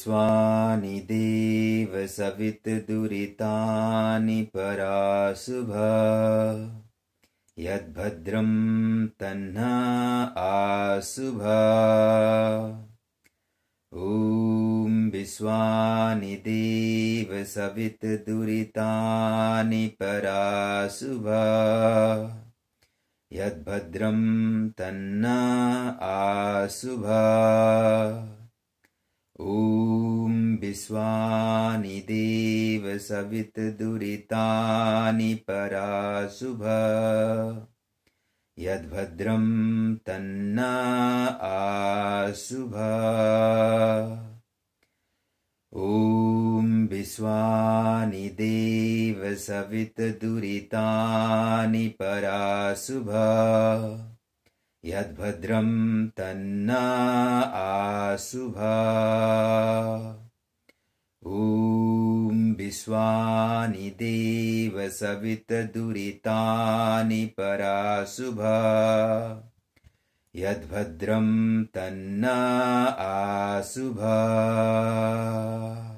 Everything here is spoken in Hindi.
विश्वानि देव सवितुर्दुरितानि पराशुभा यद्भद्रं तन्न आशुभा। ॐ विश्वानि देव सवितुर्दुरितानि पराशुभा यद्भद्रं तन्न आशुभा। ॐ विश्वानि देव सवितुर्दुरितानि पराशुभा यद्भद्रं तन्न आशुभा। ॐ विश्वानि देव सवितुर्दुरितानि पराशुभा यद्भद्रं तन्न आशुभा। ॐ विश्वानि देव सवितुर्दुरितानि पराशुभा यद्भद्रं तन्न आशुभा।